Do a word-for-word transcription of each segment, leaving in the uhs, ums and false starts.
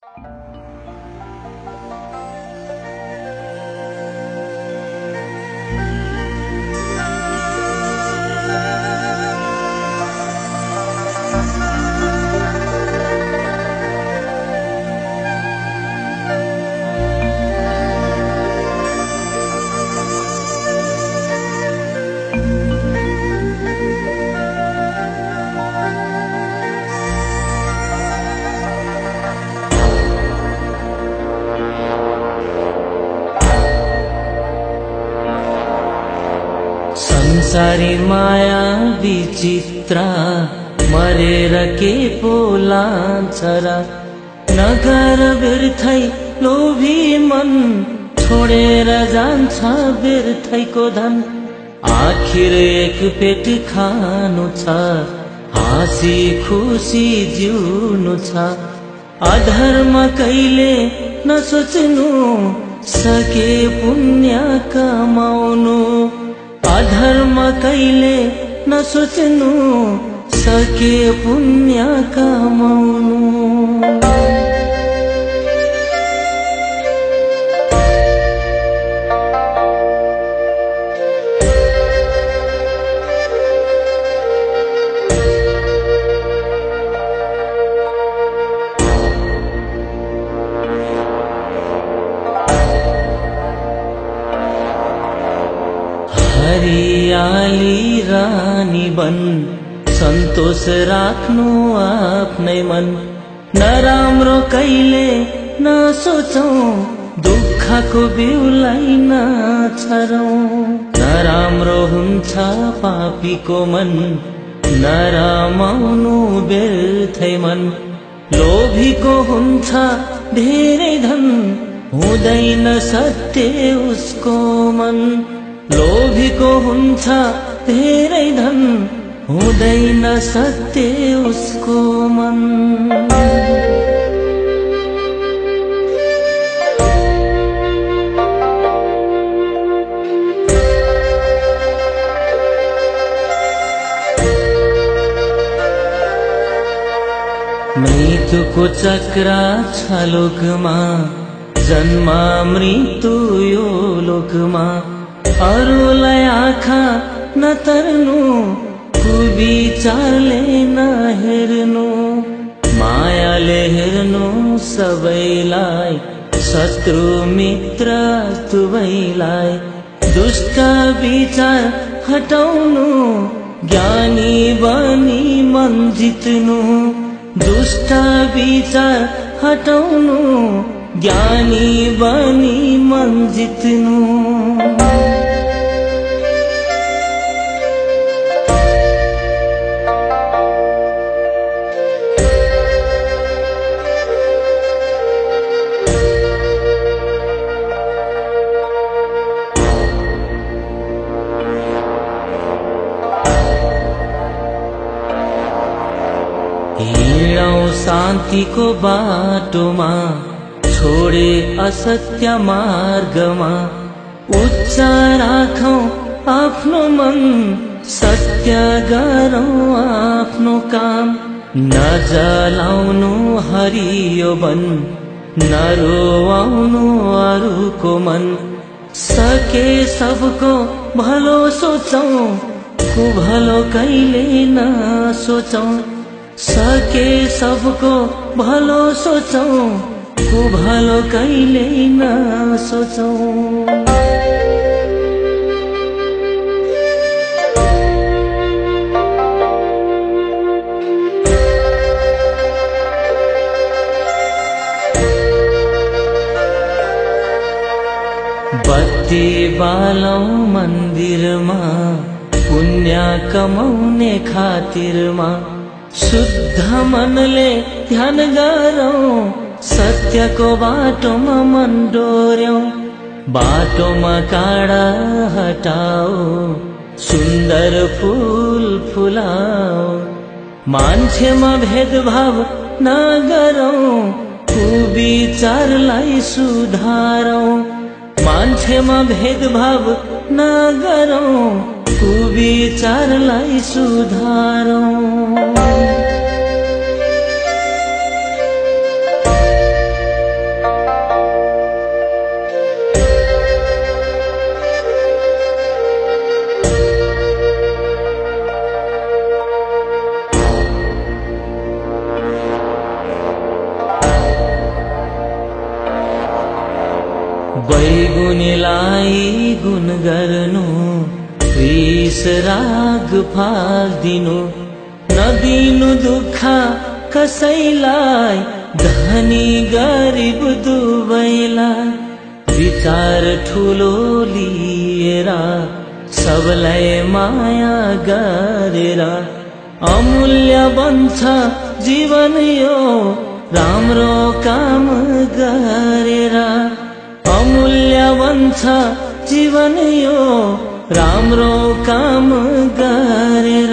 संसारी माया विचित्रा मरेर के पोलान्छ र नगर व्यर्थै लोभी मन छोडेर जान्छ व्यर्थैको धन। आखिर एक पेट खानु छ हाँसी खुसी जिउनु छ अधर्म कहिले नसोच्नु सके पुण्य कमाउनु अधर्म कहिले नसोच्नु सके पुण्य कमाउनु। हरियाली रानी बन सन्तोष राख्नु आफ्नै मन नराम्रो कहिले नसोचौं दुःखको बिउलाई नछरौं। नराम्रो हुन्छ पापीको मन नरमाउनु व्यर्थै मन लोभीको हुन्छ धेरै धन हुँदैन सत्य उसको मन लोभीको हुन्छ धेरै धन हुँदैन सत्य उसको मन। मृत्युको चक्र छ लोकमा जन्म मृत्यु यो लोकमा अरूलाई आँखा नतर्नु कुविचारले नहेर्नु मायाले हेर्नु सबैलाई शत्रु मित्र दुवैलाई दुष्ट विचार हटाउनु ज्ञानी बनी मन जित्नु दुष्ट विचार हटाउनु ज्ञानी बनी मन जित्नु। हिँडौं शान्तिको बाटोमा छोडे असत्य मार्गमा उच्च राखौं आफ्नो मन सत्य गरौं आफ्नो काम नजलाउनु हरियो वन नरोआउनु अरूको मन सके सबको भलो सोचौं कुभलो कहिले नसोचौं सके सबको भलो सोचौं कुभलो कहिले नसोचौं। बत्ती बालौं मन्दिरमा पुण्य कमाउने खातिरमा शुद्ध मनले ध्यान गरौं सत्यको बाटोमा मन डोर्यौं बाटोमा काँडा हटाओ सुन्दर फूल फुलाओ मान्छेमा भेदभाव नगरौं कुविचारलाई सुधारौं मान्छेमा भेदभाव नगरौं कुविचारलाई सुधारौं। बैगुनीलाई गुण गर्नु, रिस राग फाल्दिनु, नदिनु दुःख कसैलाई, धनी गरिब दुवैलाई। विचार ठुलो लिएर सबलाई माया गरेर, अमूल्य बन्छ जीवन यो राम्रो काम गरेर। अमूल्य बन्छ जीवन यो राम्रो काम गरेर।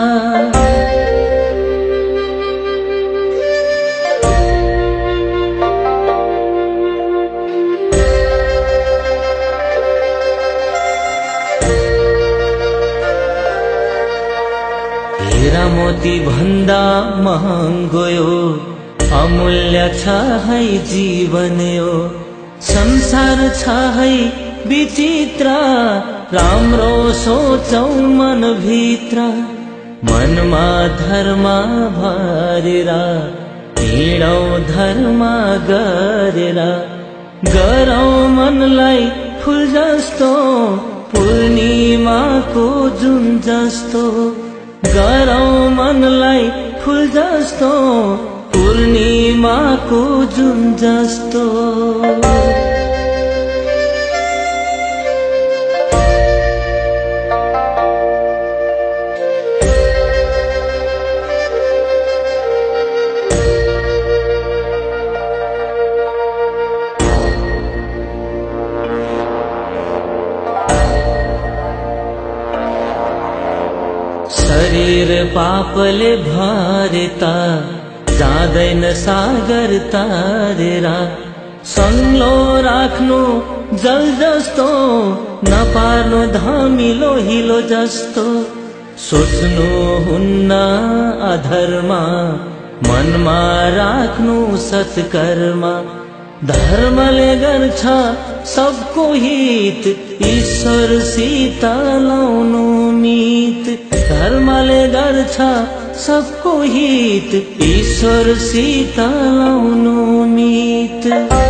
हीरा मोती भन्दा महँगो यो अमूल्य छ है जीवन यो। संसार छ है विचित्र, राम्रो सोचौ मन भित्र। मनमा धर्म भरेर हिँडौ धर्म गरेर, गरौ मनलाई फूल जस्तो पूर्णिमाको जुन जस्तो। गरौ मनलाई फूल जस्तो पूर्णिमाको जुन जस्तो। शरीर पापले भरेता, जाँदैन सागर तारेर। सङ्लो राख्नु जल जस्तो, नपार्नु धमिलो हिलो जस्तो। सोच्नु हुन्न अधर्म, मनमा राख्नु सत्कर्म। धर्मले गर्छ सबको हित, ईश्वरसित लाउनु मित। धर्मले गर्छ सबको हित, ईश्वरसित लाउनु मित।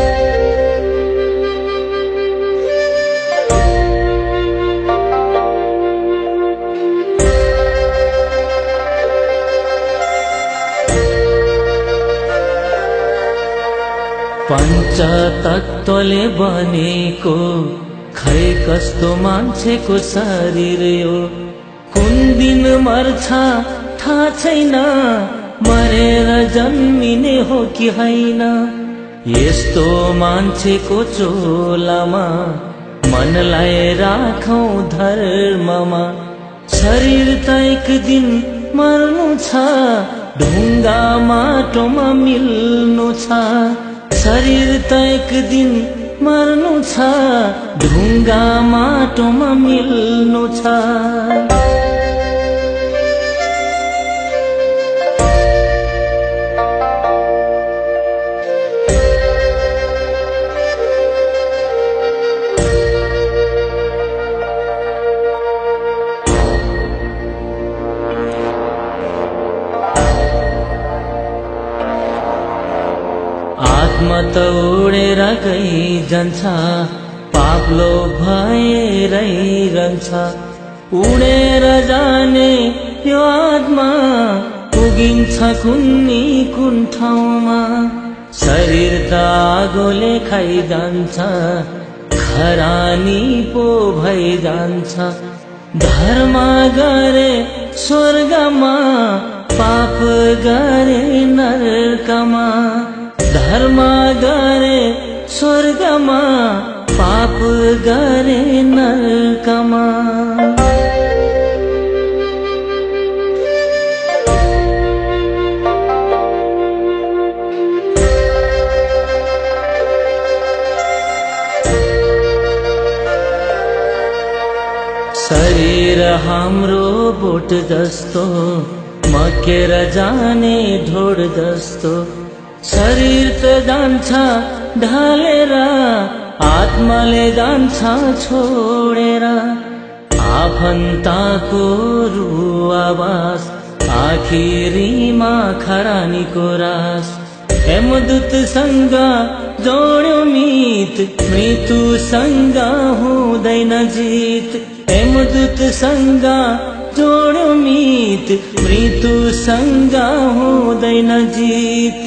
पञ्चतत्त्वले बनेको खै कस्तो मान्छेको शरीर यो। कुन दिन मर्छ थाहा छैन, मरेर जन्मिने हो कि होइन। यस्तो मान्छेको चोलामा मनलाई राखौं धर्ममा। शरीर त एक दिन मर्नु छ, ढुङ्गा माटोमा मिल्नु छ। शरीर त एक दिन मर्नु छ, ढुङ्गा माटोमा मिल्नु छ। आत्मा त उडेर गइजान्छ, पाप्लो भएरै रहन्छ। उडेर जाने यो आत्मा, पुगिन्छ कुन्नी कुन ठाउँमा। शरीर त आगोले खाइजान्छ, खरानी पो भइजान्छ। धर्म गरे स्वर्गमा, पाप गरे नरकमा। धर्म गरे स्वर्गमा, पाप गरे नरकमा। शरीर हाम्रो बोट जस्तो, मकेर जाने ढोड जस्तो। शरीर त जान्छ ढलेर, आत्माले जान्छ छोडेर। आफन्ताको रुवावास, आखिरीमा खरानीको रास। हेमदूत संगा जोड्यो मित, मृत्यु संगा हुँदैन जित। हेमदूत संगा जोड्यो मित, मृत्यु संगा हुँदैन जित।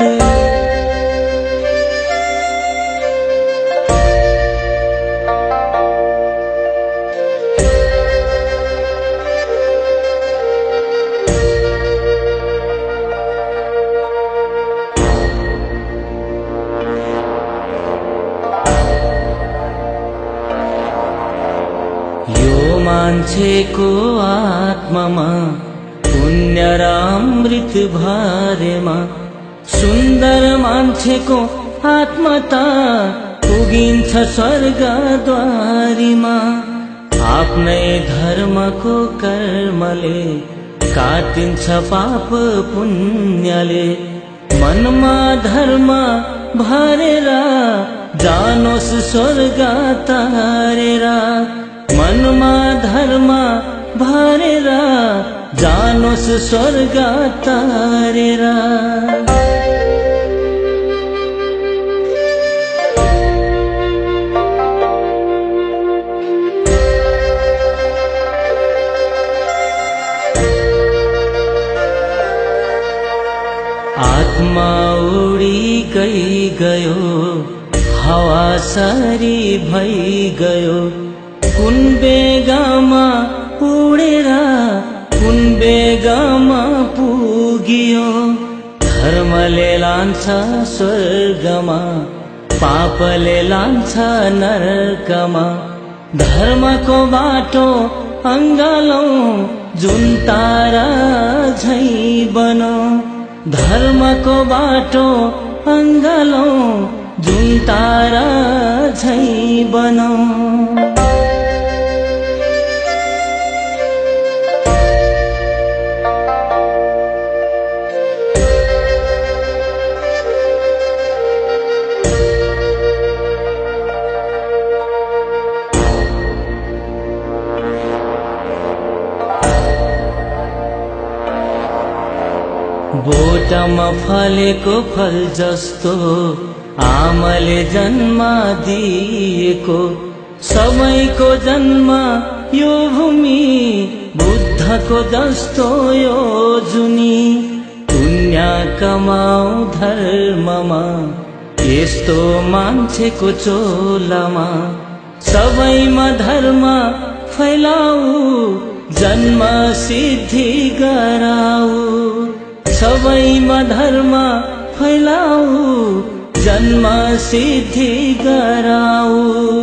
यो मान्छेको आत्मामा पुण्य र अमृत भरेमा, सुन्दर मान्छेको आत्मा त पुगिन्छ स्वर्गद्वारीमा। आफ्नै धर्मको कर्मले काटिन्छ पाप पुण्यले, मनमा धर्म भरेर जानोस् स्वर्ग तारेर। मनमा धर्म भरेर जानोस् स्वर्ग तारेर। आत्मा उडी गई गयो, हावा सारी भई गयो। कुन बेगामा उडेर कुन बेगामा पुगियो। धर्मले लान्छ स्वर्गमा, पापले लान्छ नरकमा। धर्मको बाटो अङ्गालौं, जुन तारा झैं बनौं। धर्मको बाटो अङ्गालौं, जुन तारा झैं बनौं। बोटमा फलेको फल जस्तो आमाले जन्म दिएको। सबैको जन्म यो भूमि, बुद्धको जस्तो यो जुनी। पुण्य कमाऊ धर्ममा, यस्तो मान्छेको चोलामा। सबैमा धर्म फैलाऊ, जन्म सिद्धि गराऊ। सबैमा धर्म फैलाऊ, जन्म सिद्धि गराऊ।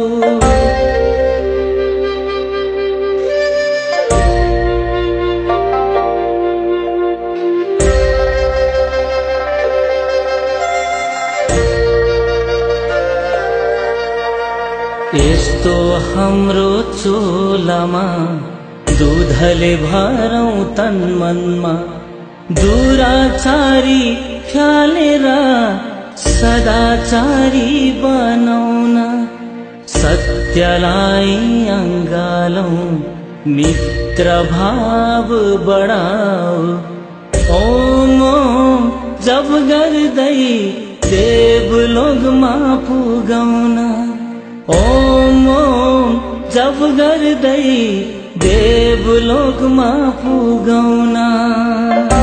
यस्तो हाम्रो चोलामा, दूधले भरौं तन मनमा। दुराचारी फ्यालेर सदाचारी बनाउन। सत्यलाई अङ्गालौं, मित्र भाव बढाऊ। ओम ओम जप गर्दै देवलोकमा पुगाउन। ओम ओम जप गर्दै देवलोकमा पुगाउन।